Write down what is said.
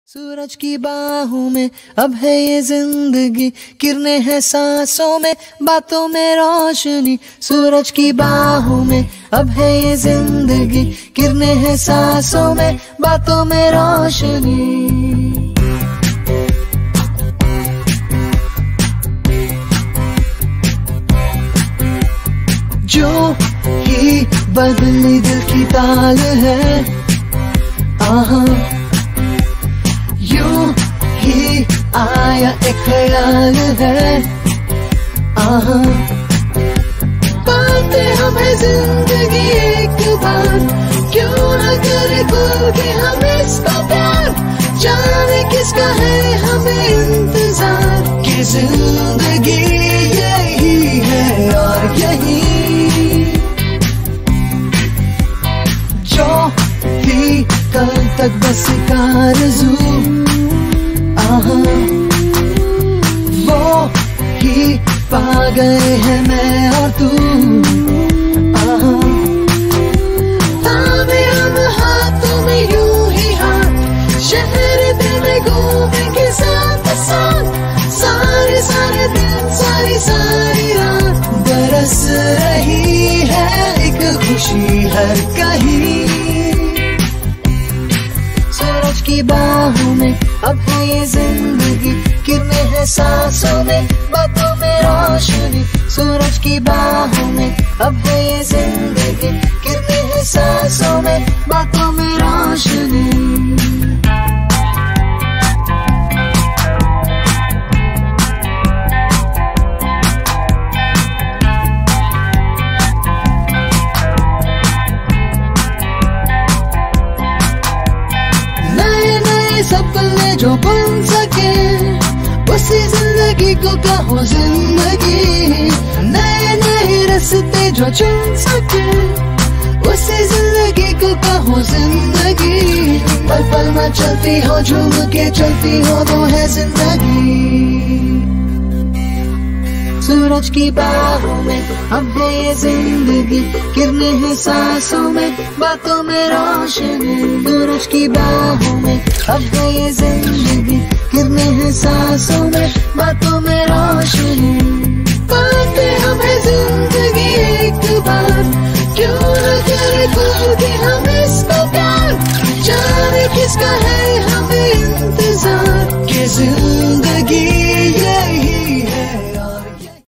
सूरज की बाहों में अब है ये जिंदगी, किरणें हैं सांसों में, बातों में रोशनी। सूरज की बाहों में अब है ये जिंदगी, किरणें हैं सांसों में, बातों में रोशनी। जो ही बदली दिल की ताल है, आहा यूं ही आया एक ख्याल है, आहा पाते हमें जिंदगी एक बार, क्यों न करे खुल के हम इसका प्यार। जाने किसका है हमें इंतजार, कि जिंदगी यही है और यही। जो भी कल तक बस का आरज़ू, आहा वो ही पा गए हैं मैं और तू, आहा थामे हम हाथों में यूं ही हाथ, शहर दिल में घूमेंगे साथ साथ, सारे सारे दिन सारी सारी रात। बरस रही है एक खुशी हर कहीं, सूरज की बाहों में अब है ये जिंदगी, किरणें हैं सांसों में, बातों में रोशनी। सूरज की बाहों में अब है ये जिंदगी, किरणें हैं सांसों में, बातों में रोशनी। सपने जो बन सके, उसी जिंदगी को कहो जिंदगी। नए नए रास्ते जो चुन सके, उसी जिंदगी को कहो जिंदगी। पल पल में चलती हो, झूम के चलती हो, वो है जिंदगी। सूरज की बाहों में अब है ये जिंदगी, किरणें हैं सांसों में, बातों में रोशनी। सूरज की बाहों में अब है ये जिंदगी, किरणें हैं सांसों में, बातों में रोशनी। पाते हमें जिंदगी एक बार, क्यों न करे खुल के हम इसको प्यार। जाने किसका